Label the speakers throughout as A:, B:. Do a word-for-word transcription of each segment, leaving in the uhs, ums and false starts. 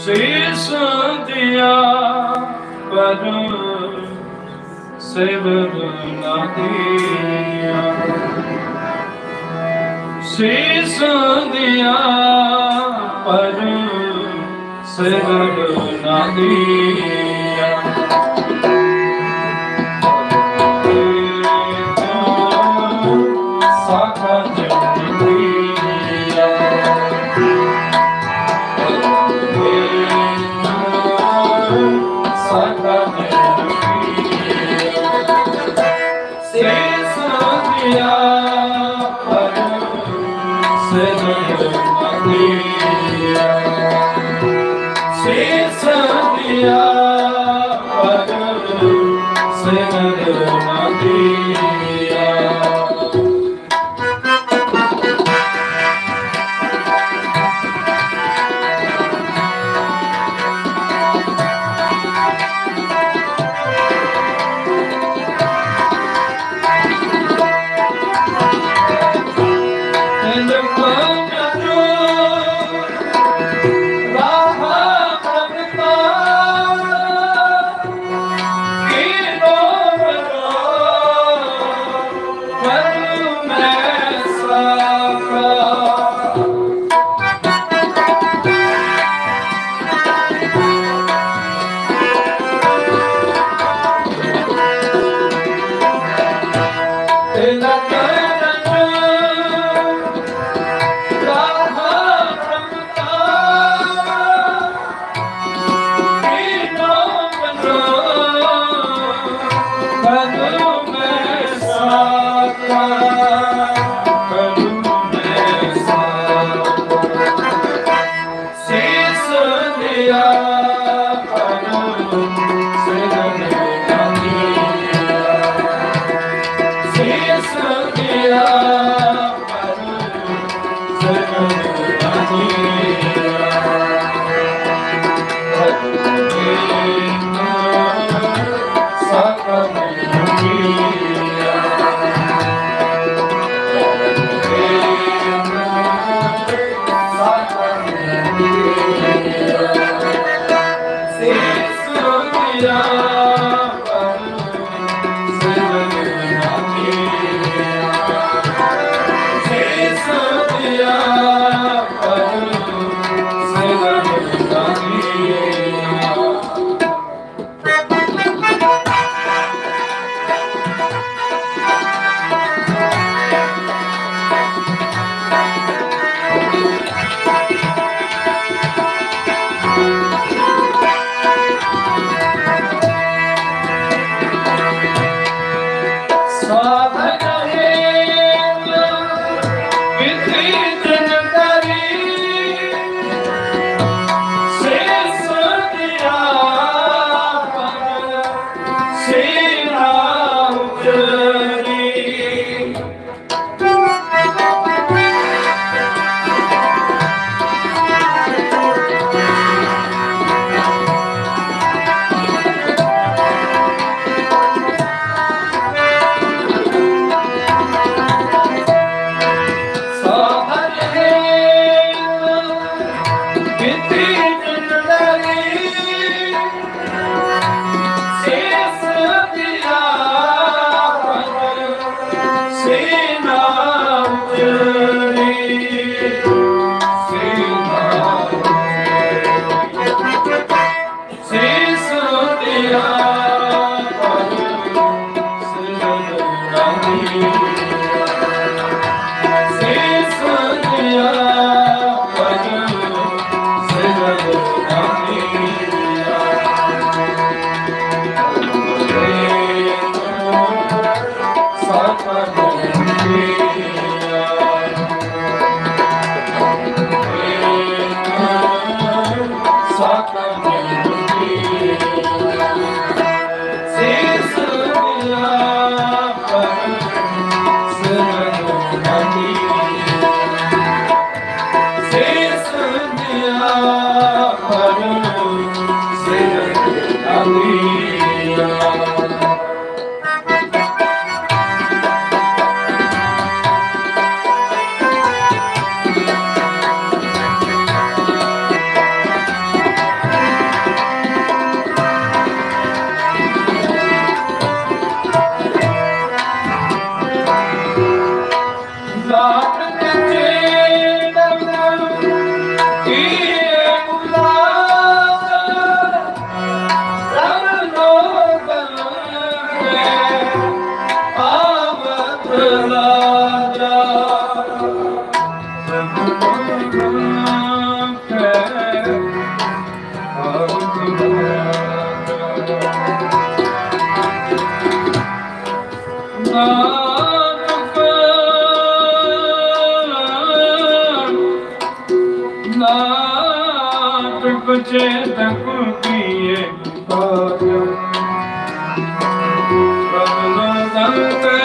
A: शीश दिया पर सिर न दिया, शीश दिया पर सिर न दिया। साका जन दिया, साका जन दिया, शीश दिया पर सिर न दिया, शीश दिया पर सिर न दिया। चेतक किए कार्य प्रबलदंते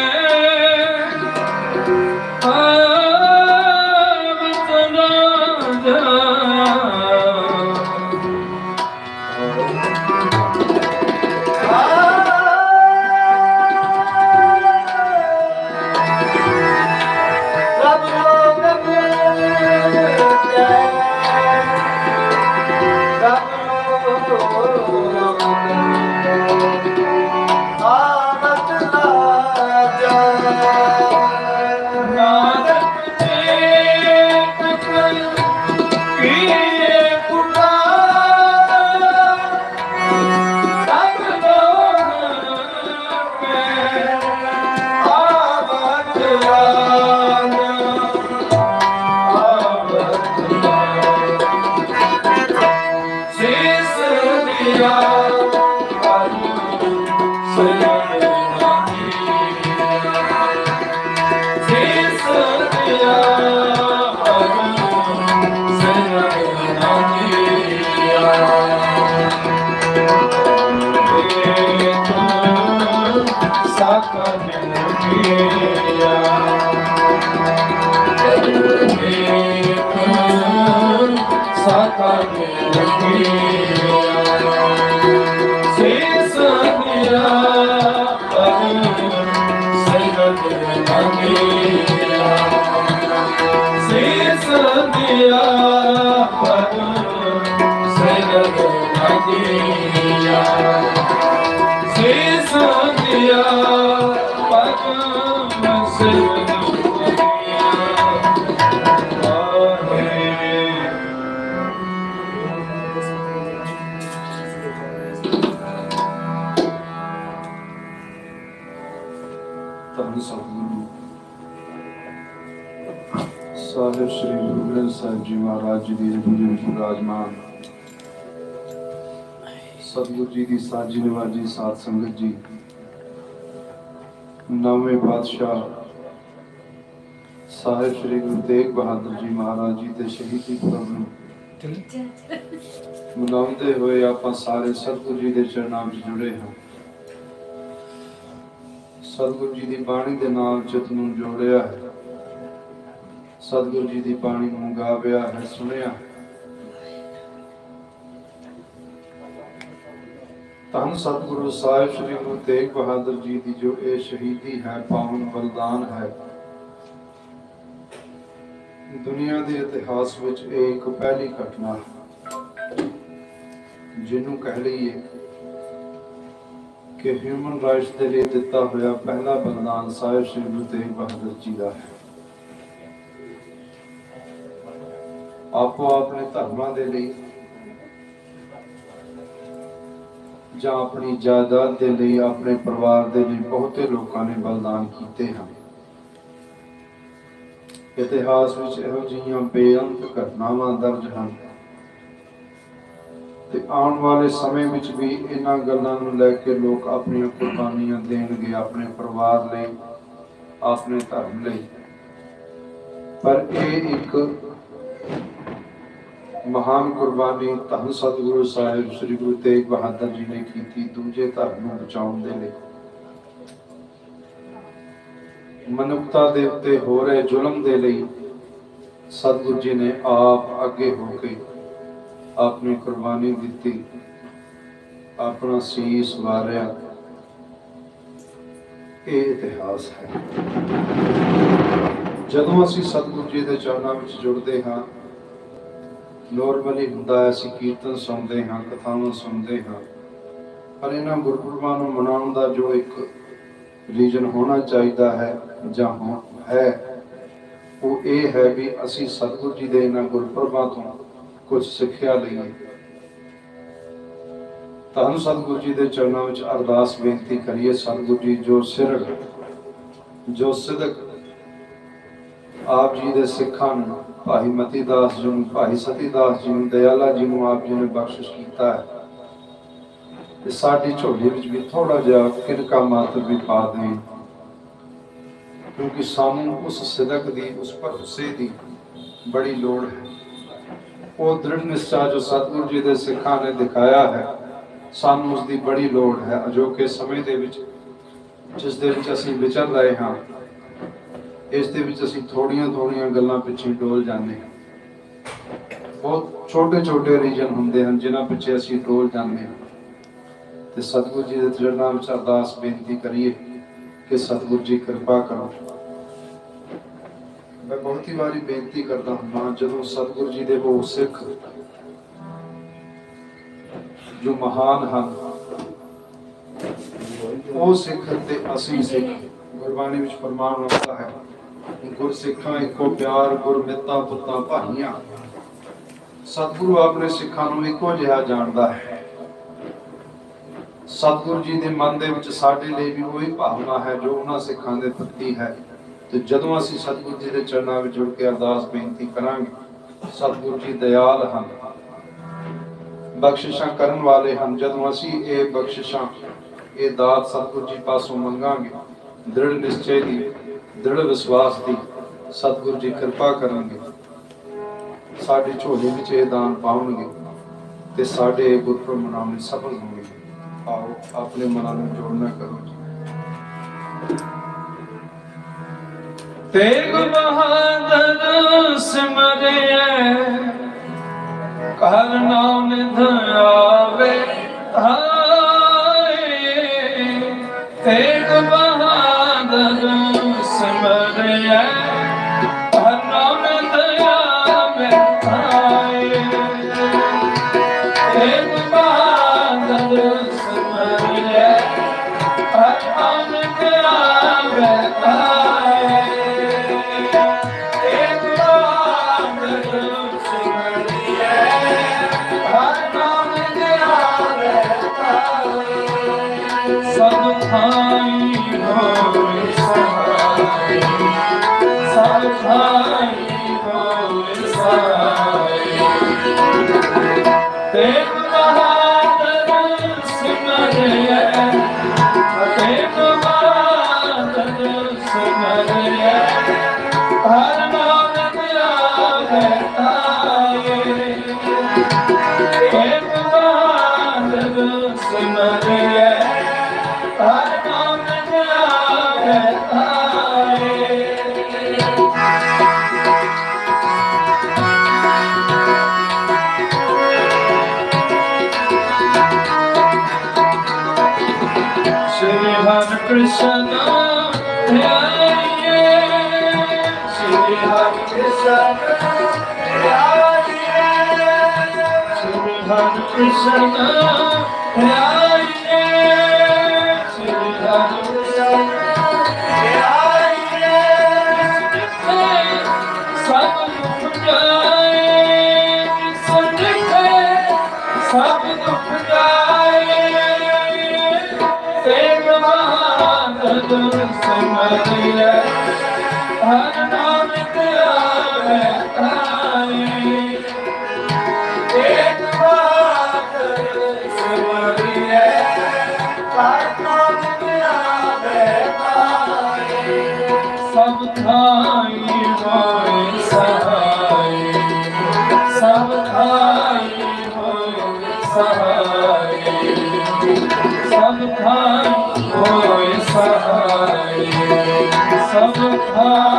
A: साहिब श्री गुरु ग्रंथ साहिब जी महाराज जी दी विराजमान सतगुरु जी की साजी नवाजी साध संगत जी नौवें पातशाह साहिब श्री गुरु तेग बहादुर जी महाराज जी के शहीदी पुरब मनाते हुए आप सारे सतगुरु जी के चरणों में जुड़े हैं। सतगुरु जी की बाणी के नाम चित नूं जोड़िया है, सतगुरु जी की बाणी नूं गाविया है, सुनिया। धन सतगुरु साहिब श्री गुरु तेग बहादुर जी की जो ये शहीदी है, पावन बलिदान है, दुनिया के इतिहास में एक पहली घटना है जिन्हों कह लीए कि ह्यूमन राइट्स के लिए दिता हुआ पहला बलिदान साहिब श्री गुरु तेग बहादुर जी का है। आपो अपने धर्मां दे लिए जां अपनी जायदाद के लिए, अपने परिवार के लिए बहुते लोगों ने बलिदान किए हैं। इतिहास में इहो जिहियां बेअंत घटनावां दर्ज हैं ते आने वाले समय में भी इन्हां गल्लां नूं लैके लोग अपनी कुर्बानियां देणगे, अपने परिवार लई, अपने धर्म लई। पर यह एक महान कुर्बानी धन सतगुरु साहिब श्री गुरु तेग बहादुर जी ने की दूजे धर्म नूं बचाउण दे लई। मनुखता दे उत्ते हो रहे जुल्म दे लई सतगुरु जी ने आप अगे होके अपनी कुर्बानी दी, अपना सीस वारिया। ये इतिहास है। जदों असीं सतगुरु जी के चरणों में जुड़ते हाँ, नॉर्मली हुंदा है असीं कीर्तन सुनते हाँ, कथावां सुनते हाँ, पर इन्हां गुरपुरबां नूं मनाउण दा जो एक रीजन होना चाहिए है जां है, वो ये है भी असीं सतगुरु जी दे इन्हां गुरपुरबां तों कुछ सिक्ख्या लईए। धन सतगुरु जी के चरणों में अरदास बेनती करिए, सतगुरु जी जो सिरक जो सिदक आप जी के सिखां नूं, भाई मती दास जी नूं, भाई सती दास जी नूं, दयाला जी नूं आप जी ने बख्शिश कीता है, साडी झोली विच भी थोड़ा जिहा किनका मात्र भी पा दें, क्योंकि सानू उस सिदक दी, उस भरोसे दी बड़ी लोड़ है। वो दृढ़ निश्चा जो सतगुरु जी के सिखा ने दिखाया है, सानू उसकी बड़ी लोड़ है। अजोके समय दे विच जिस दे विच असीं विचर रहे हाँ, इस दे विच असीं थोड़ियां थोड़ियां गल्लां पिछे डोल जाने हैं। बहुत छोटे छोटे रीजन हुंदे हैं जिन्हां पिछे असीं डोल जाने हैं। ते सतगुरु जी के चरनां विच अरदास बेनती करिए कि सतगुरु जी कृपा करो। मैं बहुत ही बारी बेनती करता हूँ, जदों सतगुरु जी दे वो सिख जो महान हैं, वो सिख ते असीं सिख, गुरबाणी विच फरमान आता है, गुर सिखां इको प्यार, गुर मित्तां पुत्तां भाईयां। सतगुरु अपने सिखां नूं इको जिहा जाणदा है। सतगुरु जी के मन दे विच साडे लई भी वही भावना है जो उन्हां सिखां दे प्रति है। तो जदों असीं सतगुरु जी के चरनां विच जुड़ के अरदास बेनती करांगे, सतगुरु जी दयाल हैं, बख्शिशां करन वाले हैं। जदों असीं ये बख्शिशां ये दात सतगुरु जी पासों मंगांगे, दृढ़ निश्चय की, दृढ़ विश्वास की, सतगुरु जी कृपा करेंगे, साडे झोले विच ये दान पाउणगे ते साडे गुरपुरब मनाउणे सफल होंगे। आओ अपने मनां नूं जोड़ना करो जी। तेग बहादुर सिमरिए कर नाम धरावे हाय। तेग बहादुर सिमरिए कर नाम धरावे हाय। तेग बहादुर सिमरिए कर नाम धरावे हाय। सब भाई होए सहाय, सब भाई होए सहाय। तेग बहादुर सिमरिए, तेग बहादुर सिमरिए हर नाम धरावे हाय। तेग बहादुर सिमरिए हर नाम धरावे हाय। श्री हरि कृष्ण ध्याइए, श्री हरि कृष्ण ध्याइए, श्री हरि कृष्ण ध्याइए, श्री हरि कृष्ण ध्याइए। सब दुख जाए, सुनिए सब दुख जाए। तेग बहादुर सिमरिए हर नाम धरावे हाय। तेग बहादुर सिमरिए हर नाम धरावे हाय। सब भाई होए सहाय, सब भाई होए सहाय, सब भाई होए सहाय, सब भाई